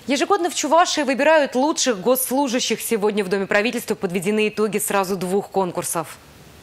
Ежегодно в Чувашии выбирают лучших госслужащих. Сегодня в Доме правительства подведены итоги сразу 2 конкурсов.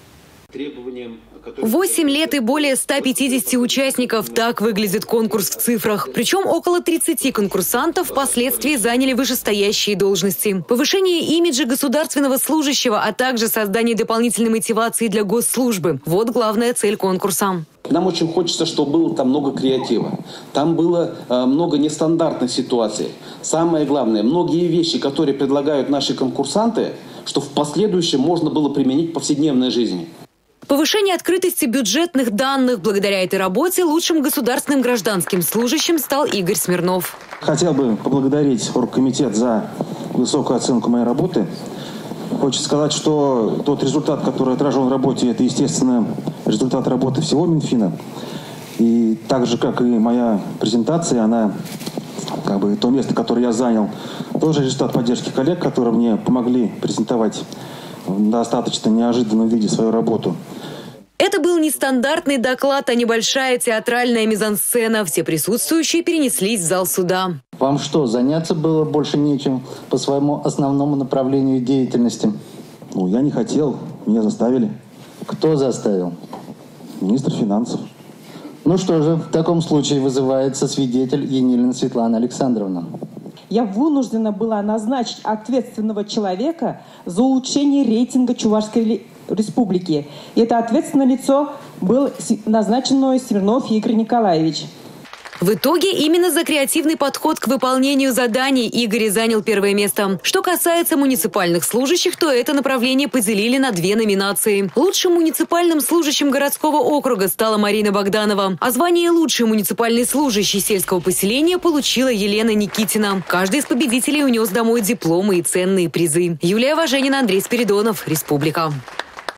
8 лет и более 150 участников. Так выглядит конкурс в цифрах. Причем около 30 конкурсантов впоследствии заняли вышестоящие должности. Повышение имиджа государственного служащего, а также создание дополнительной мотивации для госслужбы. Вот главная цель конкурса. Нам очень хочется, чтобы было там много креатива. Там было много нестандартных ситуаций. Самое главное, многие вещи, которые предлагают наши конкурсанты, что в последующем можно было применить в повседневной жизни. Повышение открытости бюджетных данных. Благодаря этой работе лучшим государственным гражданским служащим стал Игорь Смирнов. Хотел бы поблагодарить оргкомитет за высокую оценку моей работы. Хочется сказать, что тот результат, который отражен в работе, это, естественно, результат работы всего Минфина. И так же, как и моя презентация, она, то место, которое я занял, тоже результат поддержки коллег, которые мне помогли презентовать в достаточно неожиданном виде свою работу. Это был нестандартный доклад, а небольшая театральная мизансцена. Все присутствующие перенеслись в зал суда. Вам что, заняться было больше нечем по своему основному направлению деятельности? Я не хотел, меня заставили. Кто заставил? Министр финансов. Ну что же, в таком случае вызывается свидетель Енилина Светлана Александровна. Я вынуждена была назначить ответственного человека за улучшение рейтинга Чувашской республики. И это ответственное лицо был назначен мной Смирнов Игорь Николаевич. В итоге именно за креативный подход к выполнению заданий Игорь занял 1-е место. Что касается муниципальных служащих, то это направление поделили на 2 номинации. Лучшим муниципальным служащим городского округа стала Марина Богданова. А звание «Лучший муниципальный служащий сельского поселения» получила Елена Никитина. Каждый из победителей унес домой дипломы и ценные призы. Юлия Важенина, Андрей Спиридонов, Республика.